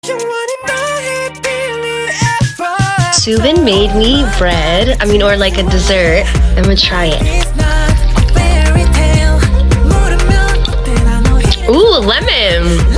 Soobin made me bread, or like a dessert. I'm gonna try it. Ooh, lemon!